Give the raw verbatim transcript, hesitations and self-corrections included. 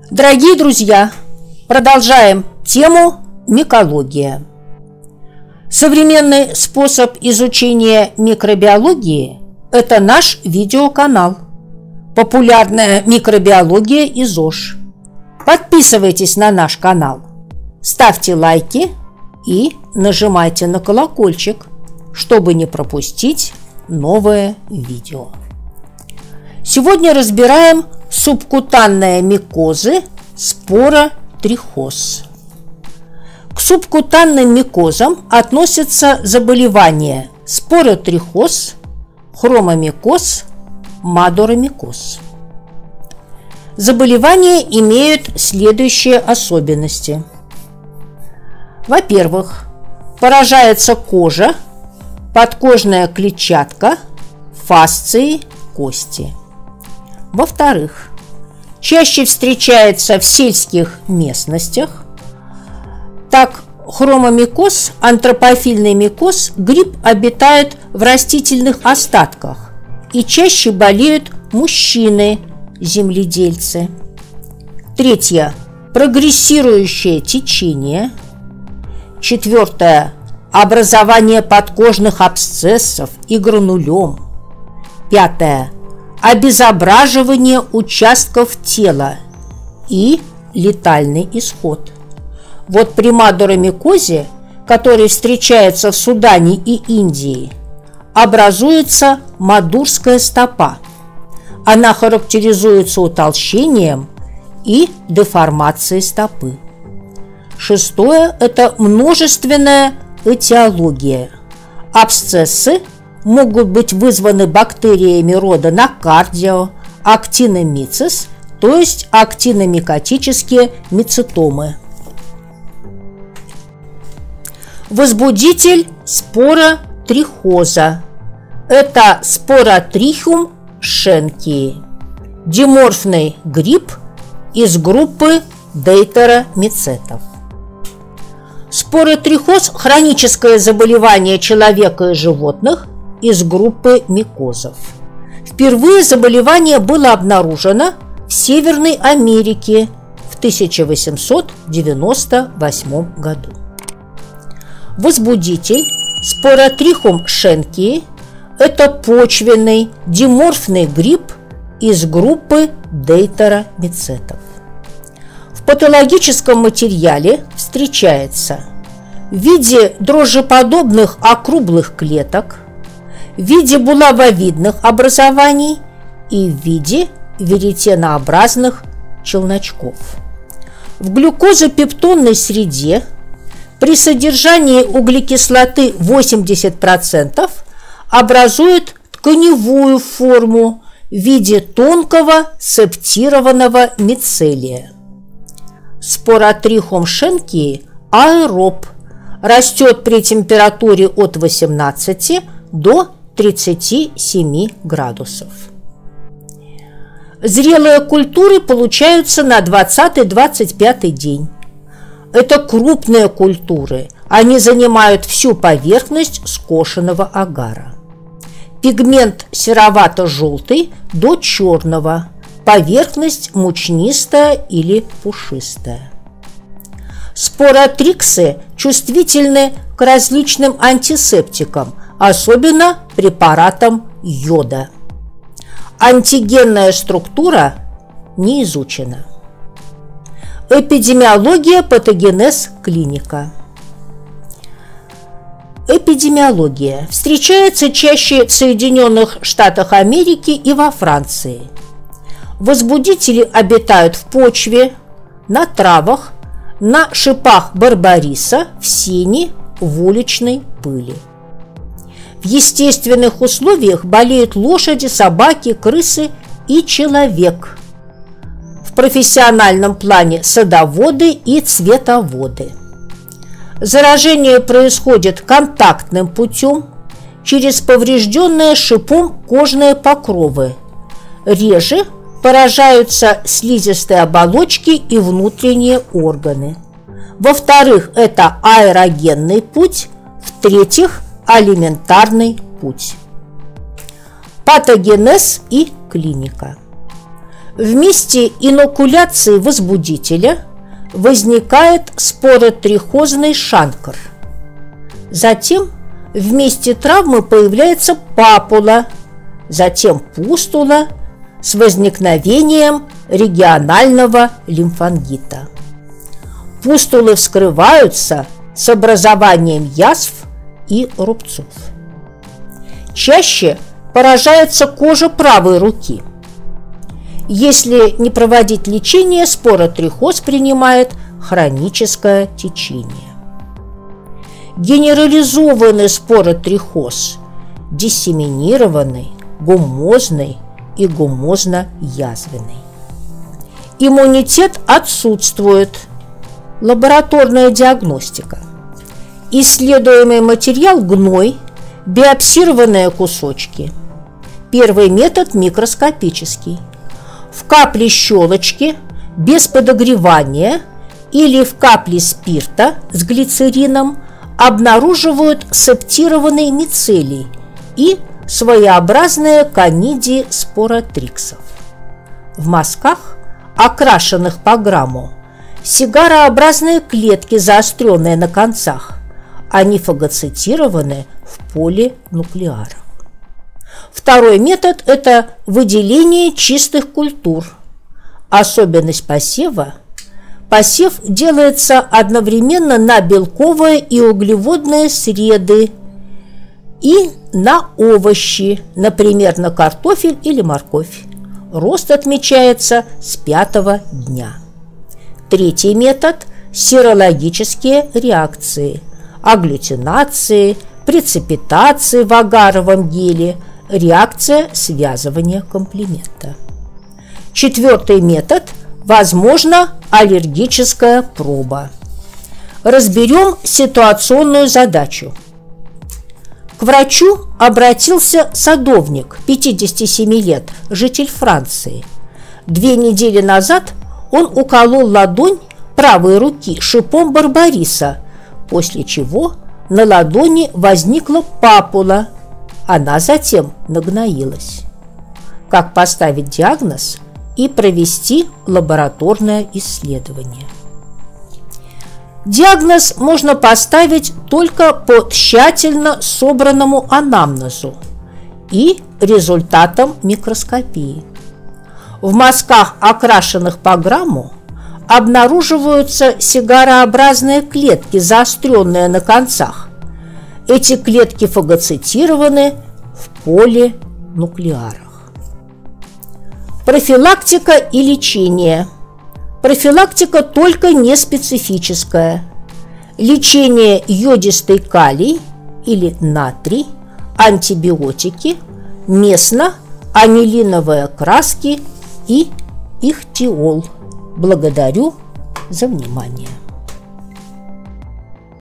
Дорогие друзья, продолжаем тему микология. Современный способ изучения микробиологии – это наш видеоканал «Популярная микробиология и ЗОЖ». Подписывайтесь на наш канал, ставьте лайки и нажимайте на колокольчик, чтобы не пропустить новое видео. Сегодня разбираем субкутанные микозы споротрихоз. К субкутанным микозам относятся заболевания споротрихоз, хромомикоз, мадуромикоз. Заболевания имеют следующие особенности. Во-первых, поражается кожа, подкожная клетчатка, фасции, кости. Во-вторых, чаще встречается в сельских местностях. Так, хромомикоз, антропофильный микоз, гриб обитает в растительных остатках, и чаще болеют мужчины, земледельцы. Третье, прогрессирующее течение. Четвертое, образование подкожных абсцессов и гранулем. Пятое, обезображивание участков тела и летальный исход. Вот при мадуромикозе, который встречается в Судане и Индии, образуется мадурская стопа. Она характеризуется утолщением и деформацией стопы. Шестое – это множественная этиология. Абсцессы могут быть вызваны бактериями рода Нокардио, актиномицис, то есть актиномикотические мицетомы. Возбудитель споротрихоза – это споротрихум шенкии, диморфный гриб из группы дейтеромицетов. Споротрихоз – хроническое заболевание человека и животных из группы микозов. Впервые заболевание было обнаружено в Северной Америке в тысяча восемьсот девяносто восьмом году. Возбудитель споротрихум шенкии – это почвенный диморфный гриб из группы дейтеромицетов. В патологическом материале встречается в виде дрожжеподобных округлых клеток, в виде булавовидных образований и в виде веретенообразных челночков. В глюкозопептонной среде при содержании углекислоты восемьдесят процентов образует тканевую форму в виде тонкого септированного мицелия. Споротрихум шенкии аэроб, растет при температуре от восемнадцати до тридцати семи градусов. Зрелые культуры получаются на двадцатый-двадцать пятый день. Это крупные культуры, они занимают всю поверхность скошенного агара. Пигмент серовато-желтый до черного, поверхность мучнистая или пушистая. Споротриксы чувствительны к различным антисептикам, особенно препаратам йода. Антигенная структура не изучена. Эпидемиология, патогенез, клиника. Эпидемиология встречается чаще в Соединенных Штатах Америки и во Франции. Возбудители обитают в почве, на травах, на шипах барбариса, в сене, в уличной пыли. В естественных условиях болеют лошади, собаки, крысы и человек. В профессиональном плане садоводы и цветоводы. Заражение происходит контактным путем через поврежденные шипом кожные покровы. Реже поражаются слизистые оболочки и внутренние органы. Во-вторых, это аэрогенный путь. В-третьих, алиментарный путь. Патогенез и клиника. В месте инокуляции возбудителя возникает споротрихозный шанкр. Затем в месте травмы появляется папула, затем пустула с возникновением регионального лимфангита. Пустулы вскрываются с образованием язв и рубцов. Чаще поражается кожа правой руки. Если не проводить лечение, споротрихоз принимает хроническое течение. Генерализованный споротрихоз, диссеминированный, гумозный и гумозно-язвенный. Иммунитет отсутствует. Лабораторная диагностика. Исследуемый материал – гной, биопсированные кусочки. Первый метод микроскопический. В капле щелочки без подогревания или в капле спирта с глицерином обнаруживают септированный мицелий и своеобразные конидии споротриксов. В мазках, окрашенных по грамму, сигарообразные клетки, заостренные на концах, они фагоцитированы в полинуклеарах. Второй метод – это выделение чистых культур. Особенность посева – посев делается одновременно на белковые и углеводные среды и на овощи, например, на картофель или морковь. Рост отмечается с пятого дня. Третий метод – серологические реакции, агглютинации, преципитации в агаровом геле, реакция связывания комплемента. Четвертый метод – возможно аллергическая проба. Разберем ситуационную задачу. К врачу обратился садовник, пятидесяти семи лет, житель Франции. Две недели назад он уколол ладонь правой руки шипом барбариса, после чего на ладони возникла папула, она затем нагноилась. Как поставить диагноз и провести лабораторное исследование? Диагноз можно поставить только по тщательно собранному анамнезу и результатам микроскопии. В мазках, окрашенных по грамму, обнаруживаются сигарообразные клетки, заостренные на концах. Эти клетки фагоцитированы в полинуклеарах. Профилактика и лечение. Профилактика только неспецифическая. Лечение йодистый калий или натрий, антибиотики, местно-анилиновые краски и ихтиол. Благодарю за внимание.